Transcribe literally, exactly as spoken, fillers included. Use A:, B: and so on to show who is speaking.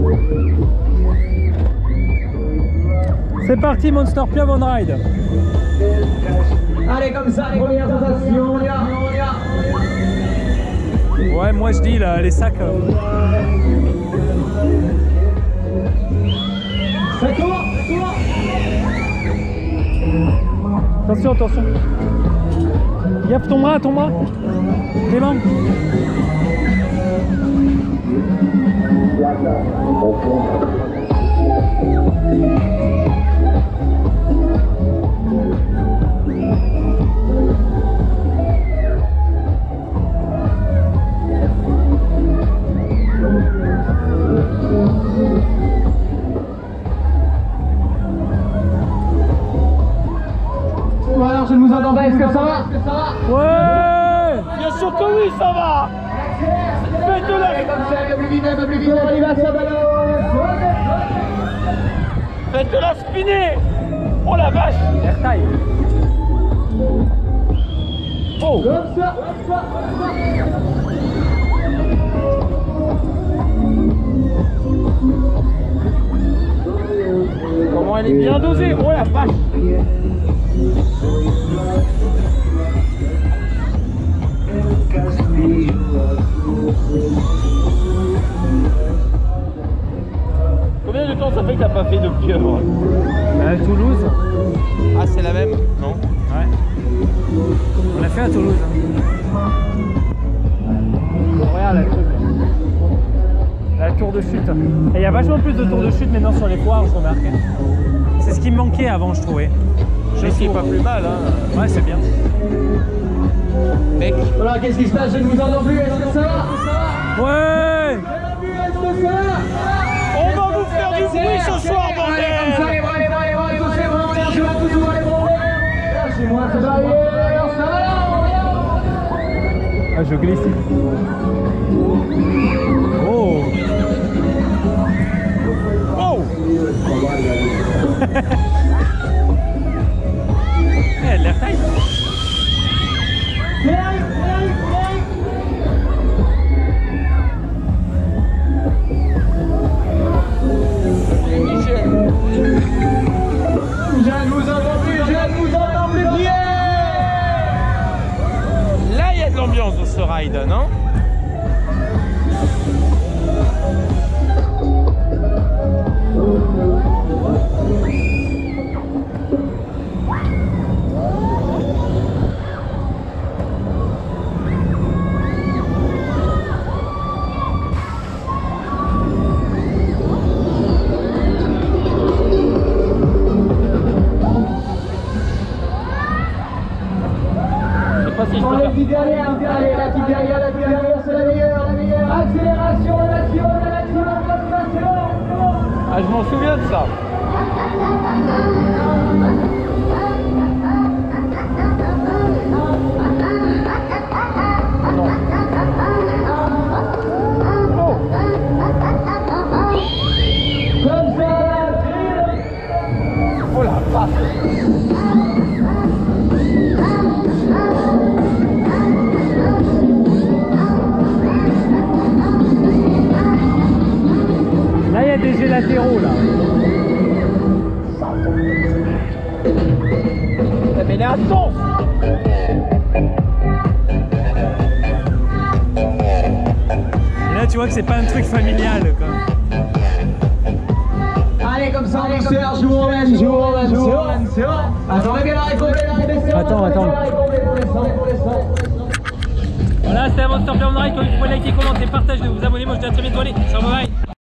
A: C'est parti, Monster Pieuvre on ride.
B: Allez, comme ça, les premières sensations, on y va, on y va.
A: Ouais, moi je dis là, les sacs. Euh...
B: Ça court, ça court.
A: Attention, attention. Gaffe ton bras, ton bras. Clément.
B: Bon alors, je ne vous entends pas, est-ce que ça va?
A: Ouais. Bien sûr que oui, ça va. Faites-le.
B: Allez, comme ça, un peu plus vite, un peu plus vite, on y va, ça balance.
A: Faites-la spinner. Oh la vache. Air taille. Oh.
B: Comme ça, comme ça, comme ça.
A: Comment elle est bien dosée. Oh la vache.
C: Combien de temps ça fait que t'as pas fait de pieuvre?
A: À Toulouse.
C: Ah, c'est la même? Non?
A: Ouais. On l'a fait à Toulouse. Regarde la truc. La tour de chute. Et il y a vachement plus de tours de chute maintenant sur les foires, je remarque. C'est ce qui me manquait avant, je trouvais.
C: Je sais pas plus mal, hein.
A: Ouais, c'est bien.
C: Mec.
B: Voilà, qu'est-ce qui se passe? Je ne vous entends plus, est-ce que ça va?
A: Ouais.
B: Est-ce que ça va?
C: On va vous faire du bruit ce soir,
B: Allez, comme ça,
C: bordel!
B: les bras, les bras, les bras, tous les bras, je vais toujours les bras. Lâchez-moi, ça va aller, alors ça va, on vient.
A: Ah, je glisse. Oh. Oh. Elle a l'air taille.
B: Je ne vous entends plus, je ne vous entends plus. Yeah.
C: Là, il y a de l'ambiance dans ce ride, non?
B: Bon, les petits derrière, allez, la petite derrière, la petite derrière, c'est la meilleure, la meilleure. Accélération, le maximum, le maximum, comme ça, c'est bon.
C: Ah, je m'en souviens de ça. Non. Oh.
B: Comme ça,
C: Oh la vache.
A: Là, il y a des jets latéraux, là.
C: Mais elle est intense.
A: Et là, tu vois que c'est pas un truc familial, quoi.
B: allez, comme ça, on sert, joue en même, joue en même, joue en même, c'est bon. Attendez bien la réponse,
A: Attends, attends. Voilà, c'était un Monster Pieuvre on ride. Vous pouvez liker, commenter, partager, vous abonner. Moi, je dis à très bientôt. Allez, ciao, bye bye.